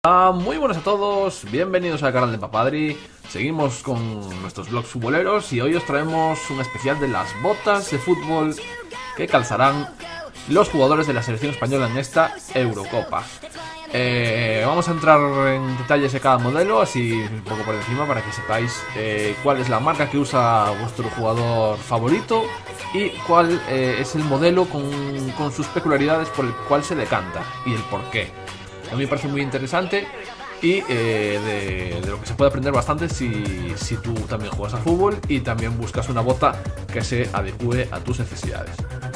Muy buenas a todos, bienvenidos al canal de Papadri. Seguimos con nuestros vlogs futboleros y hoy os traemos un especial de las botas de fútbol que calzarán los jugadores de la selección española en esta Eurocopa. Vamos a entrar en detalles de cada modelo, así un poco por encima, para que sepáis cuál es la marca que usa vuestro jugador favorito y cuál es el modelo con sus peculiaridades por el cual se decanta y el porqué. A mí me parece muy interesante y de lo que se puede aprender bastante si tú también juegas al fútbol y también buscas una bota que se adecue a tus necesidades.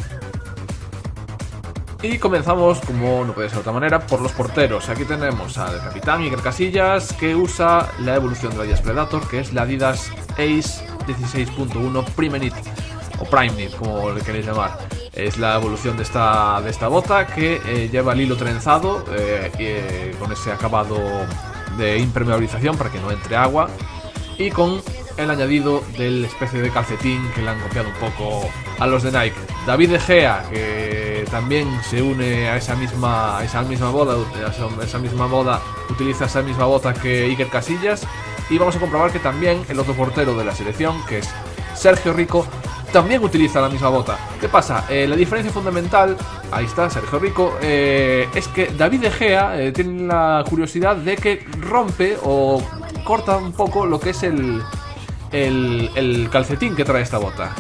Y comenzamos, como no puede ser de otra manera, por los porteros. Aquí tenemos al capitán Iker Casillas, que usa la evolución de la Adidas Predator, que es la Adidas Ace 16.1 Prime Knit, o Prime Knit, como le queréis llamar. Es la evolución de esta bota que lleva el hilo trenzado con ese acabado de impermeabilización para que no entre agua, y con el añadido del especie de calcetín que le han copiado un poco a los de Nike. David De Gea, que también se une a esa misma moda, utiliza esa misma bota que Iker Casillas, y vamos a comprobar que también el otro portero de la selección, que es Sergio Rico, también utiliza la misma bota. ¿Qué pasa? La diferencia fundamental, ahí está Sergio Rico, es que David De Gea tiene la curiosidad de que rompe o corta un poco lo que es el calcetín que trae esta bota.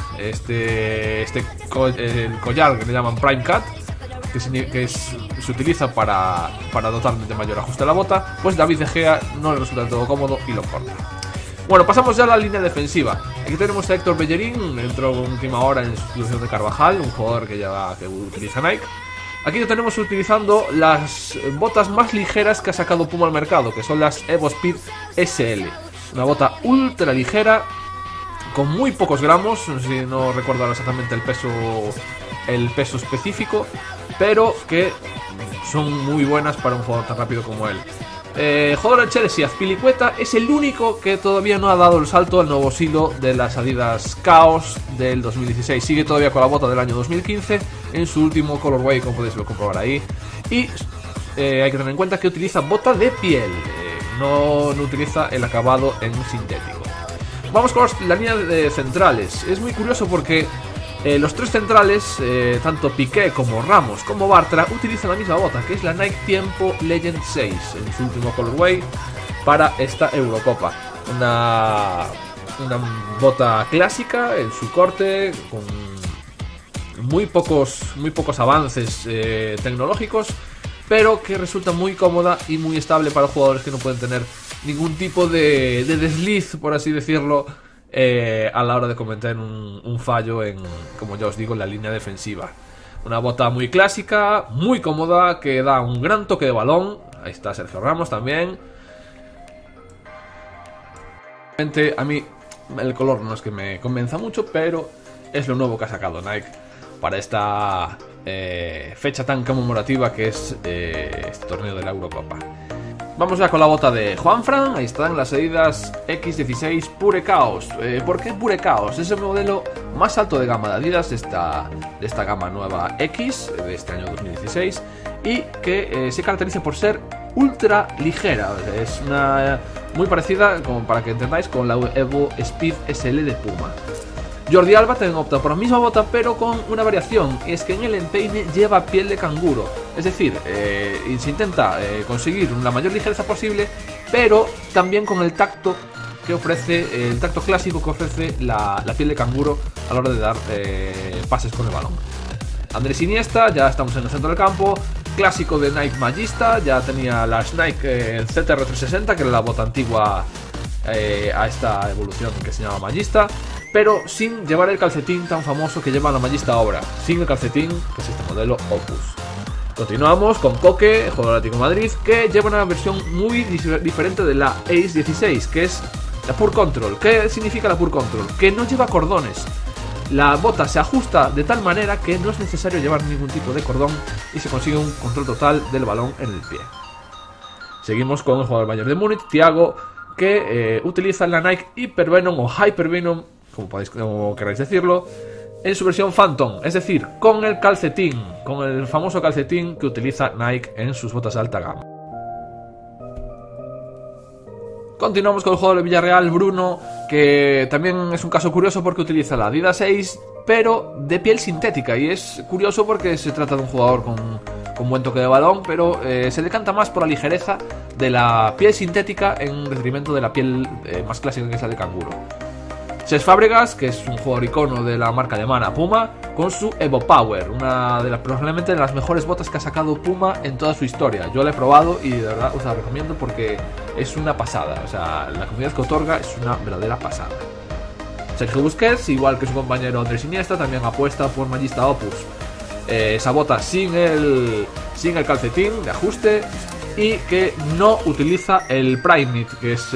El collar que le llaman Prime Cut, que se utiliza para dotar de mayor ajuste a la bota, pues David De Gea no le resulta del todo cómodo y lo corta. Bueno, pasamos ya a la línea defensiva. Aquí tenemos a Héctor Bellerín, entró en última hora en sustitución de Carvajal, un jugador que utiliza Nike. Aquí lo tenemos utilizando las botas más ligeras que ha sacado Puma al mercado, que son las Evo Speed SL. Una bota ultra ligera, con muy pocos gramos, no recuerdo ahora exactamente el peso específico, pero que son muy buenas para un jugador tan rápido como él. Jugador del Chelsea, Azpilicueta, es el único que todavía no ha dado el salto al nuevo silo de las Adidas Chaos del 2016. Sigue todavía con la bota del año 2015 en su último colorway, como podéis comprobar ahí. Y hay que tener en cuenta que utiliza bota de piel, no utiliza el acabado en sintético. Vamos con la línea de centrales. Es muy curioso porque los tres centrales, tanto Piqué como Ramos como Bartra, utilizan la misma bota, que es la Nike Tiempo Legend 6 en su último colorway para esta Eurocopa. Una bota clásica en su corte, con muy pocos avances tecnológicos, pero que resulta muy cómoda y muy estable para jugadores que no pueden tener ningún tipo de desliz, por así decirlo, a la hora de cometer un fallo en, como ya os digo, en la línea defensiva. Una bota muy clásica, muy cómoda, que da un gran toque de balón. Ahí está Sergio Ramos también. A mí el color no es que me convenza mucho, pero es lo nuevo que ha sacado Nike para esta fecha tan conmemorativa que es este torneo de la Eurocopa. Vamos ya con la bota de Juanfran. Ahí están las Adidas X16 Pure Chaos. ¿Por qué Pure Chaos? Es el modelo más alto de gama de Adidas de esta gama nueva X de este año 2016, y que se caracteriza por ser ultra ligera. Es muy parecida, como para que entendáis, con la Evo Speed SL de Puma. Jordi Alba también opta por la misma bota, pero con una variación, y es que en el empeine lleva piel de canguro. Es decir, se intenta conseguir la mayor ligereza posible, pero también con el tacto que ofrece, el tacto clásico que ofrece la piel de canguro a la hora de dar pases con el balón. Andrés Iniesta, ya estamos en el centro del campo, clásico de Nike Magista, ya tenía las Nike CTR360, que era la bota antigua a esta evolución que se llama Magista, pero sin llevar el calcetín tan famoso que lleva la Magista ahora, sin el calcetín, que es este modelo Opus. Continuamos con Coque, jugador del Atlético de Madrid, que lleva una versión muy diferente de la Ace 16, que es la Pure Control. ¿Qué significa la Pure Control? Que no lleva cordones. La bota se ajusta de tal manera que no es necesario llevar ningún tipo de cordón y se consigue un control total del balón en el pie. Seguimos con el jugador mayor de Múnich, Thiago, que utiliza la Nike Hypervenom o Hypervenom, como queráis decirlo, en su versión Phantom, es decir, con el calcetín, con el famoso calcetín que utiliza Nike en sus botas de alta gama. Continuamos con el jugador de Villarreal, Bruno, que también es un caso curioso porque utiliza la Adidas 6, pero de piel sintética. Y es curioso porque se trata de un jugador con buen toque de balón, pero se decanta más por la ligereza de la piel sintética en detrimento de la piel más clásica, que es la de canguro. Cesc Fábregas, que es un jugador icono de la marca alemana Puma, con su Evo Power, una de las probablemente de las mejores botas que ha sacado Puma en toda su historia. Yo la he probado y de verdad os la recomiendo porque es una pasada. O sea, la comunidad que otorga es una verdadera pasada. Sergio Busquets, igual que su compañero Andrés Iniesta, también apuesta por Magista Opus. Esa bota sin el calcetín de ajuste y que no utiliza el Prime Knit, que es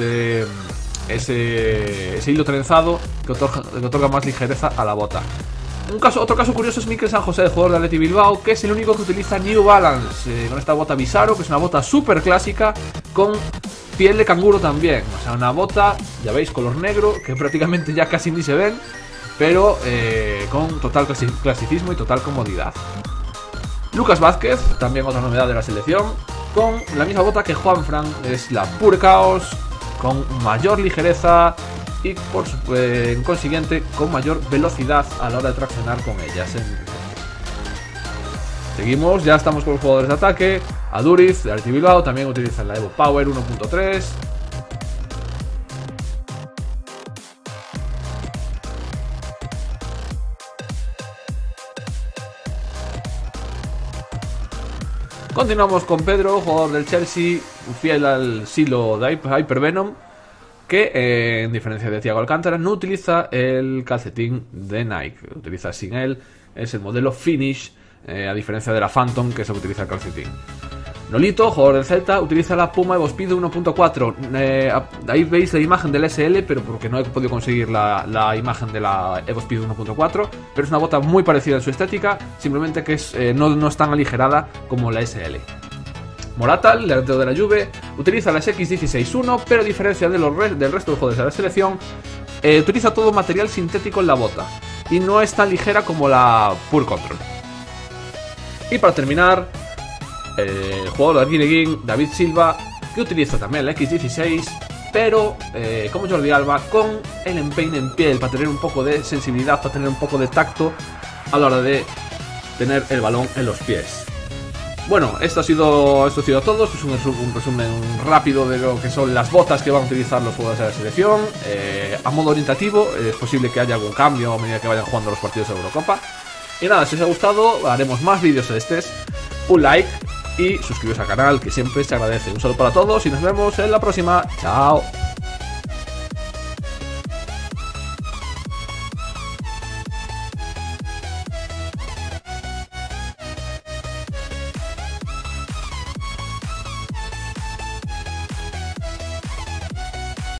ese hilo trenzado que otorga más ligereza a la bota. Otro caso curioso es Mikel San José, el jugador de Athletic Bilbao, que es el único que utiliza New Balance con esta bota Bizarro, que es una bota súper clásica con piel de canguro también. O sea, una bota, ya veis, color negro, que prácticamente ya casi ni se ven, pero con total clasicismo y total comodidad. Lucas Vázquez, también otra novedad de la selección, con la misma bota que Juanfran, es la Pure Chaos, con mayor ligereza y en consiguiente con mayor velocidad a la hora de traccionar con ellas. Seguimos, ya estamos con los jugadores de ataque. Aduriz de Athletic Bilbao también utiliza la Evo Power 1.3. Continuamos con Pedro, jugador del Chelsea, fiel al silo de Hypervenom, que en diferencia de Thiago Alcántara no utiliza el calcetín de Nike, utiliza sin él, es el modelo Finish, a diferencia de la Phantom, que es el que utiliza el calcetín. Nolito, jugador del Celta, utiliza la Puma Evo Speed 1.4. Ahí veis la imagen del SL, pero porque no he podido conseguir la imagen de la Evo Speed 1.4, pero es una bota muy parecida en su estética, simplemente que no es tan aligerada como la SL. Morata, el delantero de la Juve, utiliza las X16-1, pero a diferencia del resto de jugadores de la selección, utiliza todo material sintético en la bota y no es tan ligera como la Pure Control. Y para terminar, el jugador de Arguineguín, David Silva, que utiliza también la X16, pero como Jordi Alba, con el empeine en piel para tener un poco de sensibilidad, para tener un poco de tacto a la hora de tener el balón en los pies. Bueno, esto ha sido todo. Esto es un resumen rápido de lo que son las botas que van a utilizar los jugadores de la selección. A modo orientativo, es posible que haya algún cambio a medida que vayan jugando los partidos de Eurocopa. Y nada, si os ha gustado, haremos más vídeos de estos. Un like y suscribiros al canal, que siempre se agradece. Un saludo para todos y nos vemos en la próxima. Chao.